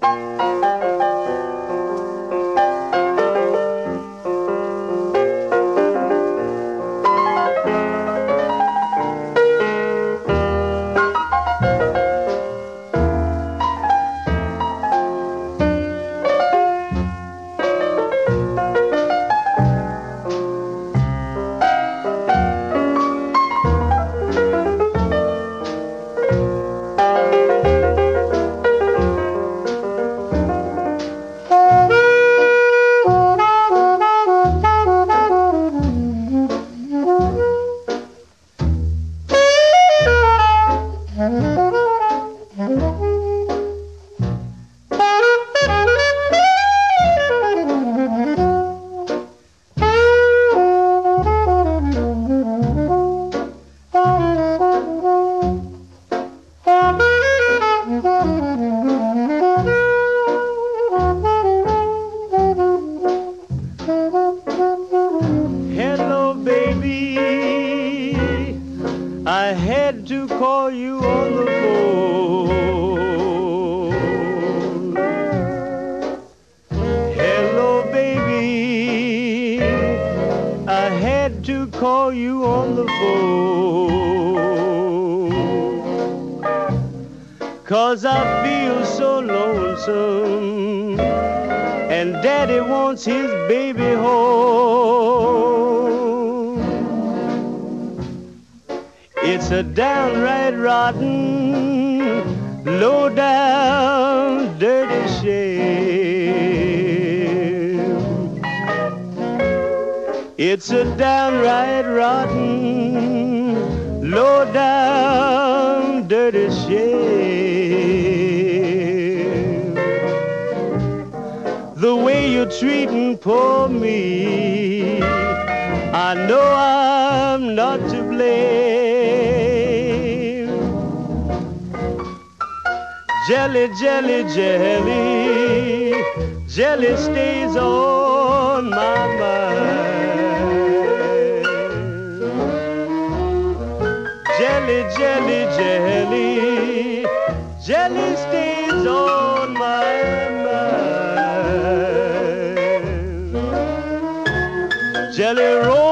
'Cause I feel so lonesome, and Daddy wants his baby home. It's a downright rotten, low down, dirty shame. It's a downright rotten, low down, dirty shame. The way you're treating poor me, I know I'm not to blame. Jelly, jelly, jelly, jelly stays on my mind. Jelly, jelly, jelly, jelly stays on my mind. Jelly roll